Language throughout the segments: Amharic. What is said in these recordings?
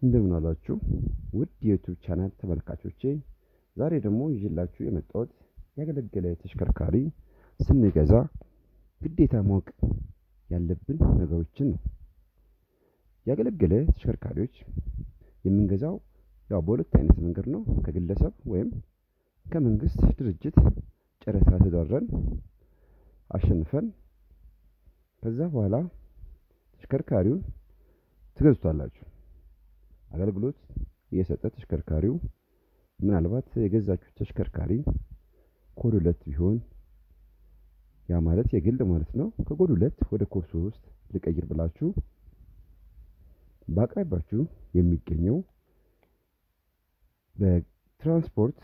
እንደምን አላችሁ ውድ የዩቲዩብ ቻናል ተመልካቾቼ ዛሬ ደግሞ ይዤላችሁ የመጣሁት ያገለገለ ተሽከርካሪ ስንገዛ ግዴታ ማወቅ ያለብን ነገሮችን ነው። ያገለገለ ተሽከርካሪዎች የምንገዛው ያው በሁለት አይነት መንገድ ነው። ከግለሰብ ወይም ከመንግስት ድርጅት ጨረታ ተደረን አሸንፈን ከዛ በኋላ ተሽከርካሪውን ትገዙታላችሁ። አገልግሎት እየሰጠ ተሽከርካሪው ምናልባት የገዛችሁት ተሽከርካሪ ኮድ 2 ቢሆን ያ ማለት የግል ማለት ነው። ከኮድ 2 ወደ ኮድ 3 ልቀይር ብላችሁ በአቅራቢያችሁ የሚገኘው በትራንስፖርት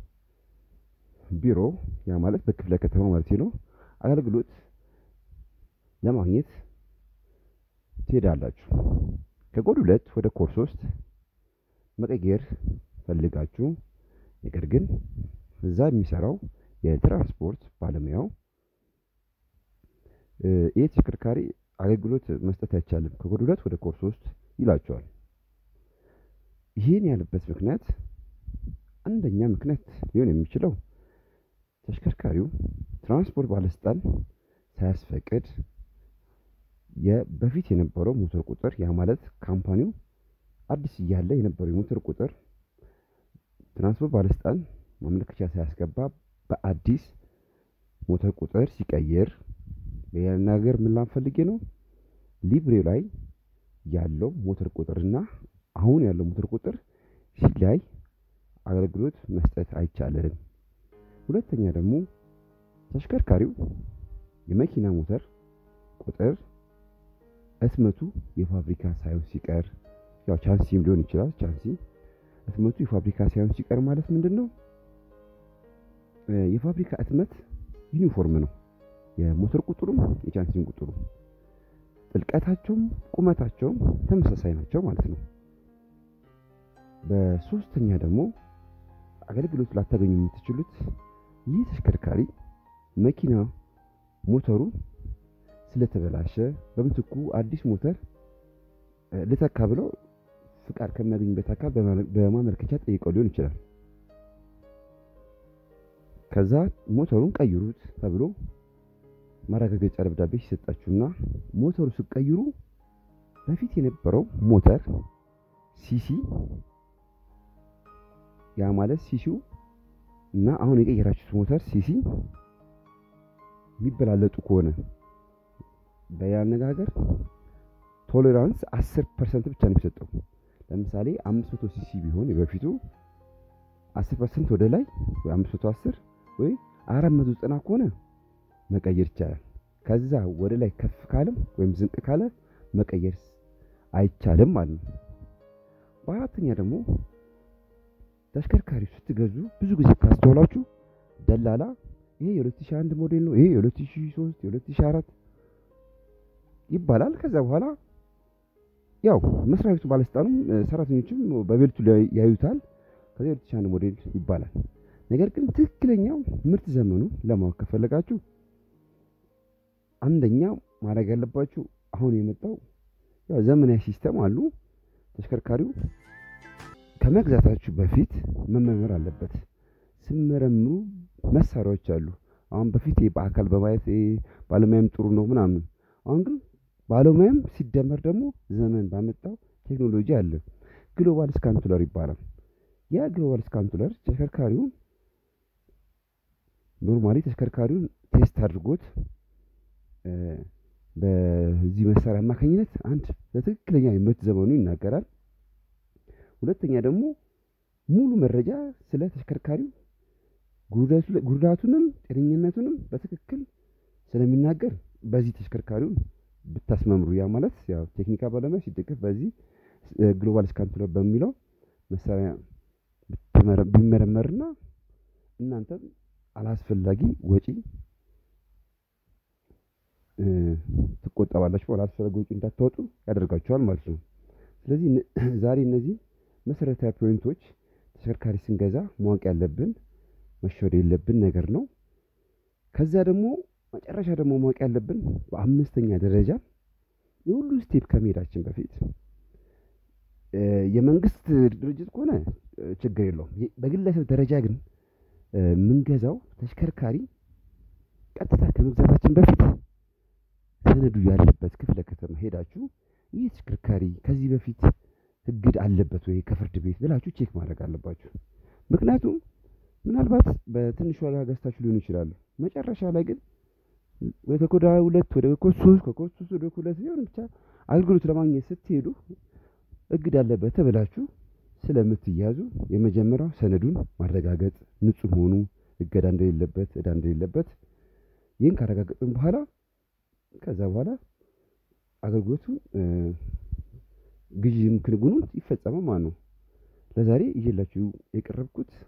ቢሮ ያ ማለት በክፍለ ከተማ ማለት ነው አገልግሎት ለማግኘት ትሄዳላችሁ። ከኮድ 2 ወደ ኮድ 3 መቀየር ፈልጋችሁ ነገር ግን እዛ የሚሰራው የትራንስፖርት ባለሙያው ተሽከርካሪ አገልግሎት መስጠት አይቻልም ከኮድ 2 ወደ ኮድ 3 ይላችኋል። ይሄን ያለበት ምክንያት አንደኛ ምክንያት ሊሆን የሚችለው ተሽከርካሪው ትራንስፖርት ባለስልጣን ሳያስፈቅድ በፊት የነበረው ሞተር ቁጥር ያ ማለት ካምፓኒው አዲስ እያለ የነበረው ሞተር ቁጥር ትራንስፖርት ባለስልጣን ማመልከቻ ሳያስገባ በአዲስ ሞተር ቁጥር ሲቀየር በያናገር ምን ላንፈልጌ ነው ሊብሬው ላይ ያለው ሞተር ቁጥርና አሁን ያለው ሞተር ቁጥር ሲላይ አገልግሎት መስጠት አይቻልም። ሁለተኛ ደግሞ ተሽከርካሪው የመኪና ሞተር ቁጥር ህትመቱ የፋብሪካ ሳይሆን ሲቀር ያው ቻንሲም ሊሆን ይችላል ቻንሲ ህትመቱ የፋብሪካ ሳይሆን ሲቀር ማለት ምንድነው የፋብሪካ ህትመት ዩኒፎርም ነው የሞተር ቁጥሩም የቻንሲም ቁጥሩ ጥልቀታቸውም ቁመታቸውም ተመሳሳይ ናቸው ማለት ነው። በሶስተኛ ደግሞ አገልግሎት ላታገኙ የምትችሉት ይህ ተሽከርካሪ መኪና ሞተሩ ስለተበላሸ በምትኩ አዲስ ሞተር ለተካ ብለው ፍቃድ ከሚያገኙበት አካል በማመልከቻ ጠይቀው ሊሆን ይችላል። ከዛ ሞተሩን ቀይሩት ተብሎ ማረጋገጫ ደብዳቤ ሲሰጣችሁና ሞተሩ ሲቀይሩ በፊት የነበረው ሞተር ሲሲ ያ ማለት ሲሲው እና አሁን የቀየራችሁት ሞተር ሲሲ የሚበላለጡ ከሆነ በያነጋገር ቶለራንስ 10% ብቻ ነው የሚሰጠው። ለምሳሌ 500 ሲሲ ቢሆን በፊቱ 10% ወደ ላይ ወይ 510 ወይ 490 ከሆነ መቀየር ይቻላል። ከዛ ወደ ላይ ከፍ ካለም ወይም ዝቅ ካለ መቀየር አይቻልም ማለት ነው። በአራተኛ ደግሞ ተሽከርካሪ ስትገዙ ብዙ ጊዜ ካስተዋላችሁ ደላላ ይሄ የ2001 ሞዴል ነው ይሄ የ2003 የ2004 ይባላል። ከዛ በኋላ ያው መስሪያ ቤቱ ባለስልጣኑም ሰራተኞችም በቤልቱ ላይ ያዩታል ከዛ 2001 ሞዴል ይባላል። ነገር ግን ትክክለኛው ምርት ዘመኑ ለማወቅ ከፈለጋችሁ አንደኛ ማድረግ ያለባችሁ አሁን የመጣው ያው ዘመናዊ ሲስተም አሉ። ተሽከርካሪው ከመግዛታችሁ በፊት መመርመር አለበት። ሲመረምሩ መሳሪያዎች አሉ። አሁን በፊት በአካል በማየት ባለሙያም ጥሩ ነው ምናምን አሁን ግን ባለሙያም ሲደመር ደግሞ ዘመን ባመጣው ቴክኖሎጂ አለ ግሎባል ስካንቱለር ይባላል። ያ ግሎባል ስካንቱለር ተሽከርካሪውን ኖርማሊ ተሽከርካሪውን ቴስት አድርጎት በዚህ መሳሪያ አማካኝነት አንድ ለትክክለኛ የምርት ዘመኑ ይናገራል። ሁለተኛ ደግሞ ሙሉ መረጃ ስለ ተሽከርካሪው ጉዳቱንም ጤነኝነቱንም በትክክል ስለሚናገር በዚህ ተሽከርካሪውን ብታስመምሩ ያ ማለት ያው ቴክኒካ ባለሙያ ሲደገፍ በዚህ ግሎባል ስካንቱለር በሚለው መሳሪያ ቢመረመርና እናንተ አላስፈላጊ ወጪ ትቆጠባላችሁ አላስፈላጊ ወጪ እንዳታወጡ ያደርጋችኋል ማለት ነው። ስለዚህ ዛሬ እነዚህ መሰረታዊ ፖይንቶች ተሽከርካሪ ስንገዛ ማወቅ ያለብን መሸወድ የለብን ነገር ነው። ከዛ ደግሞ መጨረሻ ደግሞ ማወቅ ያለብን በአምስተኛ ደረጃ የሁሉ ስቴፕ ከመሄዳችን በፊት የመንግስት ድርጅት ከሆነ ችግር የለውም። በግለሰብ ደረጃ ግን ምንገዛው ተሽከርካሪ ቀጥታ ከመግዛታችን በፊት ሰነዱ ያለበት ክፍለ ከተማ ሄዳችሁ ይህ ተሽከርካሪ ከዚህ በፊት እግድ አለበት ወይ ከፍርድ ቤት ብላችሁ ቼክ ማድረግ አለባችሁ። ምክንያቱም ምናልባት በትንሽ ዋጋ ገዝታችሁ ሊሆን ይችላል። መጨረሻ ላይ ግን ወይ ከኮዳ 2 ወደ ኮድ 3 ከኮድ 3 ወደ ኮድ 2 ሊሆን ብቻ አገልግሎት ለማግኘት ስትሄዱ እግድ አለበት ተብላችሁ ስለምትያዙ የመጀመሪያው ሰነዱን ማረጋገጥ ንጹህ መሆኑ እገዳ እንደሌለበት እዳ እንደሌለበት ይህን ካረጋገጥን በኋላ ከዛ በኋላ አገልግሎቱ ግዢም ክንጉኑን ይፈጸማል ማለት ነው። ለዛሬ ይዤላችሁ የቀረብኩት